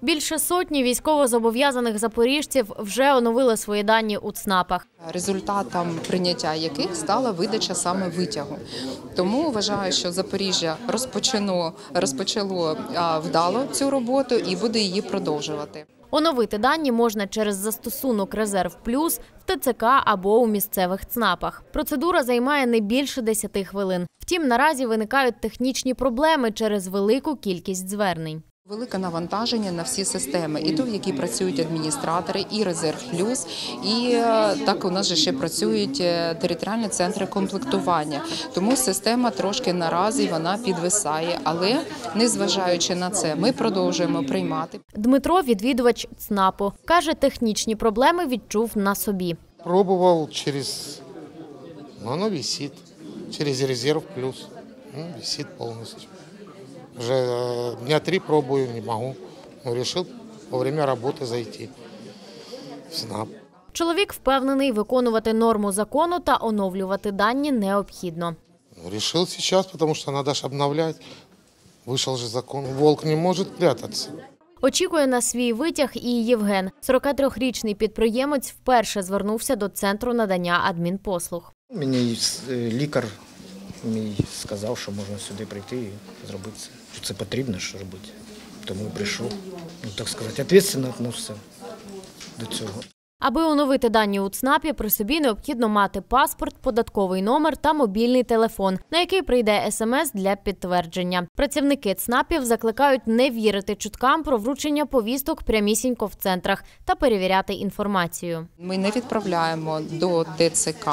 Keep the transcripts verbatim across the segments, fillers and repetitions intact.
Більше сотні військовозобов'язаних запоріжців вже оновили свої дані у ЦНАПах. Результатом прийняття яких стала видача саме витягу. Тому вважаю, що Запоріжжя розпочало, розпочало вдало цю роботу і буде її продовжувати. Оновити дані можна через застосунок «Резерв Плюс» в ТЦК або у місцевих ЦНАПах. Процедура займає не більше десяти хвилин. Втім, наразі виникають технічні проблеми через велику кількість звернень. Велике навантаження на всі системи, і ту, в якій працюють адміністратори, і «Резерв Плюс», і так у нас же ще працюють територіальні центри комплектування. Тому система трошки наразі вона підвисає, але незважаючи на це, ми продовжуємо приймати. Дмитро – відвідувач ЦНАПу. Каже, технічні проблеми відчув на собі. Пробував через, воно висить, через «Резерв Плюс», ну, висить повністю. Уже дня три пробую, не могу. Но решил во время работы зайти в ЦНАП. Чоловік впевнений, виконувати норму закону та оновлювати дані необхідно. Решил сейчас, потому что надо ж обновлять. Вышел же закон. Волк не может прятаться. Очікує на свій витяг і Євген. сорокатрирічний підприємець вперше звернувся до центру надання адмінпослуг. Мені лікар мій сказав, що можна сюди прийти і зробити це. Що це потрібно, що робити. Тому прийшов, ну, так сказати, відповідально відносився до цього. Аби оновити дані у ЦНАПі, при собі необхідно мати паспорт, податковий номер та мобільний телефон, на який прийде смс для підтвердження. Працівники ЦНАПів закликають не вірити чуткам про вручення повісток прямісінько в центрах та перевіряти інформацію. Ми не відправляємо до ТЦК,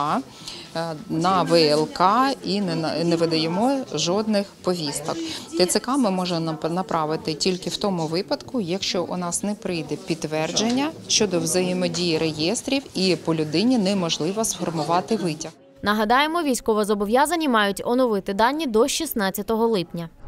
на ВЛК і не видаємо жодних повісток. ТЦК ми можемо направити тільки в тому випадку, якщо у нас не прийде підтвердження щодо взаємодії реєстрів і по людині неможливо сформувати витяг. Нагадаємо, військовозобов'язані мають оновити дані до шістнадцятого липня.